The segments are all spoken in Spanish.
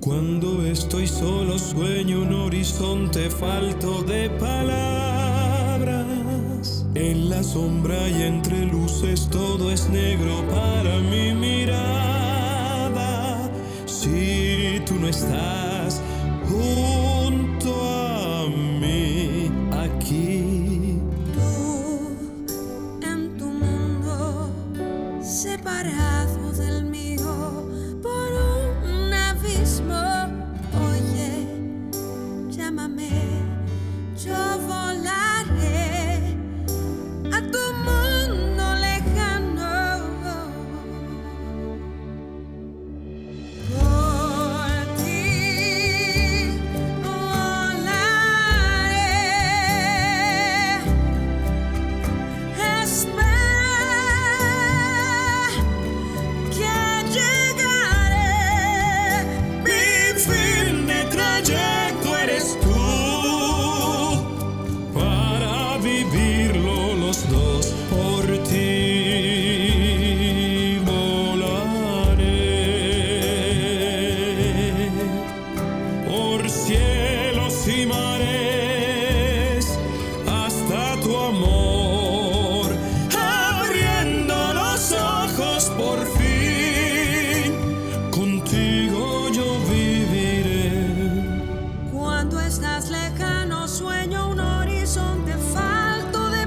Cuando estoy solo sueño un horizonte falto de palabras. En la sombra y entre luces todo es negro para mi mirada. Si tú no estás junto a mí aquí. Tú en tu mundo separado del mío por un abismo. Oye, llámame, yo volaré a tu mundo lejano. Por ti volaré. Espera que llegaré. Mi fin de trayecto eres tú. Para vivirlo los dos, por ti volaré. Por cielos y mares, hasta tu amor. Abriendo los ojos por fin, contigo yo viviré. Cuando estás lejano sueño un horizonte falto de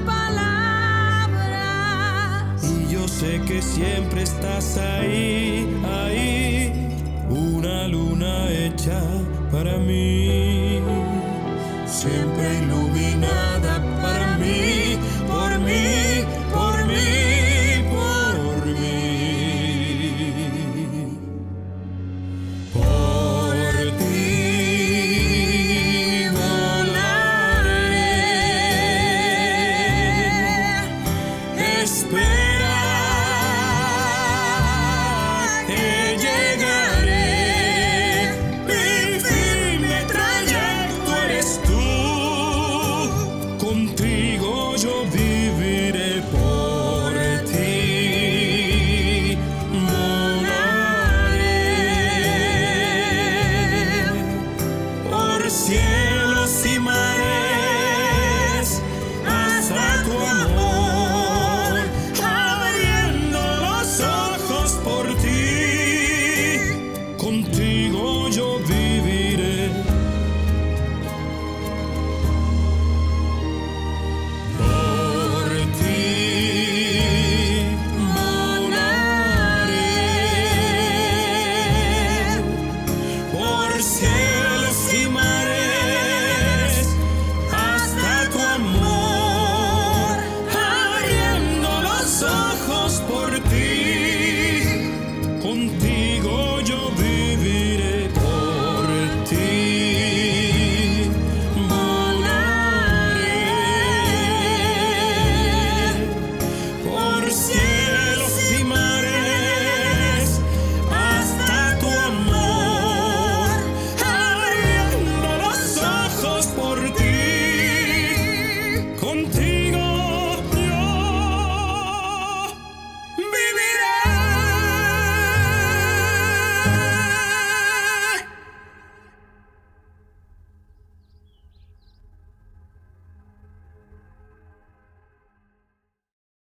palabras. Y yo sé que siempre estás ahí, ahí, una luna hecha para mí, siempre iluminada para mí, por mí, por mí, por mí. Por ti volaré. Espera que llegaré. Mi fin de trayecto eres tú. Contigo yo viviré. Por ti volaré. Por cielos y mares, hasta tu amor. Abriendo los ojos por ti, contigo yo viviré. Por ti volaré. Por cielos y mares, hasta tu amor. Abriendo los ojos por ti, contigo